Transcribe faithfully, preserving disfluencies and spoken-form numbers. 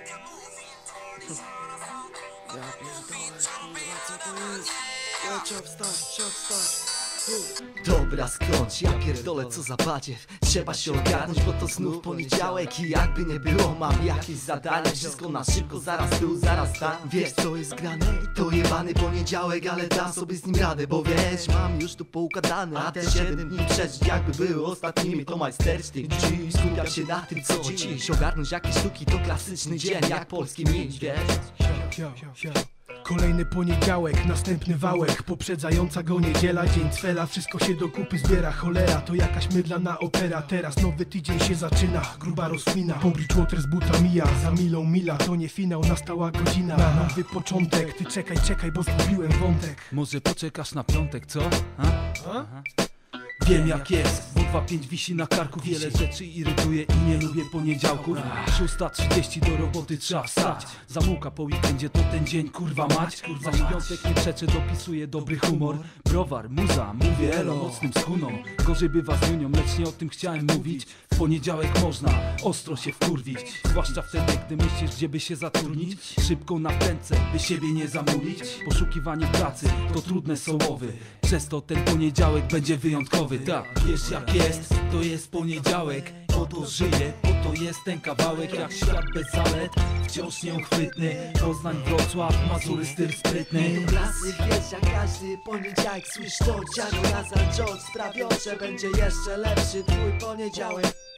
Ja pierdolę, kurwa, co to jest? Ja trzeba wstać, trzeba wstać. Dobra, skądś, ja pierdolę, co za badziew. Trzeba się ogarnąć, bo to znów poniedziałek. I jakby nie było, mam jakieś zadanie. Wszystko na szybko, zaraz tu, zaraz tam. Wiesz co jest grane? To jebany poniedziałek, ale dam sobie z nim radę. Bo wiesz, mam już tu poukładane. A te siedem dni przeżyć jakby były ostatnimi, to majstersztyk. Dziś skupiam się na tym, co dziś. Ogarnąć jakieś sztuki, to klasyczny dzień, jak polski miś, wiesz? Kolejny poniedziałek, następny wałek, poprzedzająca go niedziela, dzień cwela. Wszystko się do kupy zbiera, cholera, to jakaś mydlana opera. Teraz nowy tydzień się zaczyna, gruba rozkmina. Po Bridgewater z buta mija, za milą mila. To nie finał, nastała godzina na nowy początek. Ty czekaj, czekaj, bo zgubiłem wątek. Może poczekasz na piątek, co? A? Aha. Wiem jak jest, bo dwa pięć wisi na karku. Wiele rzeczy irytuje i nie lubię poniedziałków. Szósta trzydzieści do roboty trzeba wstać. Zamułka po weekendzie to ten dzień, kurwa mać. Kurwa piątek nie przeczy, dopisuje dobry humor. Browar, muza, mówię elo mocnym skuną. Gorzej bywa z Junią, lecz nie o tym chciałem mówić. W poniedziałek można ostro się wkurwić. Zwłaszcza wtedy, gdy myślisz, gdzie by się zatrudnić. Szybko na pętlę, by siebie nie zamówić. Poszukiwanie pracy to trudne słowy. Przez to ten poniedziałek będzie wyjątkowy. Tak, wiesz jak jest, to jest poniedziałek. Po to żyję, po to jest ten kawałek. Jak świat bez zalet, wciąż nieuchwytny. Poznań, Wrocław, Mazury, styl sprytny. Do klasy wiesz jak każdy poniedziałek. Słysz to, dziadu na George sprawią, że będzie jeszcze lepszy twój poniedziałek.